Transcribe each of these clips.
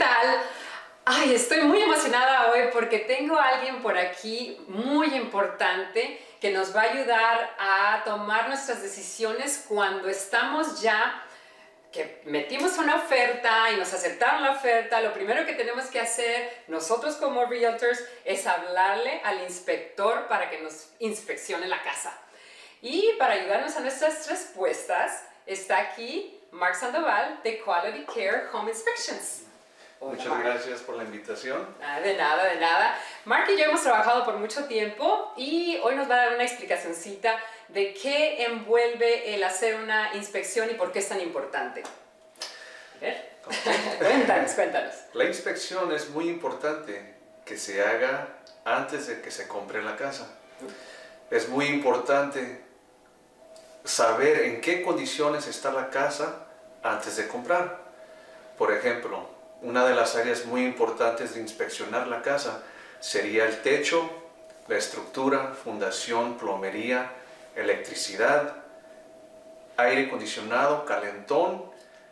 tal? Ay, estoy muy emocionada hoy porque tengo a alguien por aquí muy importante que nos va a ayudar a tomar nuestras decisiones cuando estamos ya que metimos una oferta y nos aceptaron la oferta. Lo primero que tenemos que hacer nosotros como realtors es hablarle al inspector para que nos inspeccione la casa. Y para ayudarnos a nuestras respuestas está aquí Mark Sandoval de Quality Care Home Inspections. Hola, Muchas Mark. gracias por la invitación. De nada, de nada. Mark y yo hemos trabajado por mucho tiempo y hoy nos va a dar una explicacioncita de qué envuelve el hacer una inspección y por qué es tan importante. A ver, cuéntanos. La inspección es muy importante que se haga antes de que se compre la casa. Es muy importante saber en qué condiciones está la casa antes de comprar. Por ejemplo, una de las áreas muy importantes de inspeccionar la casa sería el techo, la estructura, fundación, plomería, electricidad, aire acondicionado, calentón.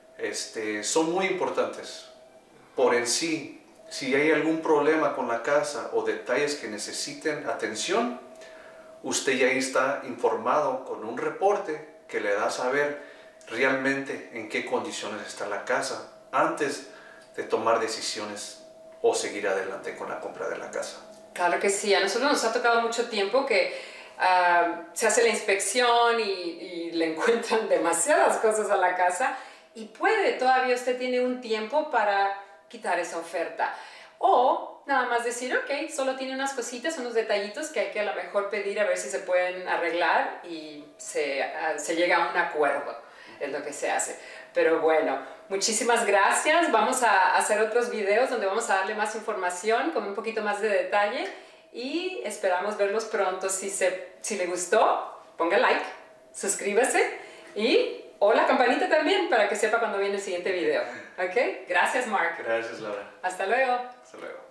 Son muy importantes. Por en sí, si hay algún problema con la casa o detalles que necesiten atención, usted ya está informado con un reporte que le da a saber realmente en qué condiciones está la casa antes de tomar decisiones o seguir adelante con la compra de la casa. Claro que sí, a nosotros nos ha tocado mucho tiempo que se hace la inspección y le encuentran demasiadas cosas a la casa y todavía usted tiene un tiempo para quitar esa oferta. O nada más decir, ok, solo tiene unas cositas, unos detallitos que hay que a lo mejor pedir a ver si se pueden arreglar y se llega a un acuerdo, es lo que se hace. Pero bueno, muchísimas gracias. Vamos a hacer otros videos donde vamos a darle más información con un poquito más de detalle y esperamos verlos pronto. Si le gustó, ponga like, suscríbase o la campanita también para que sepa cuando viene el siguiente video. ¿Ok? Gracias, Mark. Gracias, Laura. Hasta luego. Hasta luego.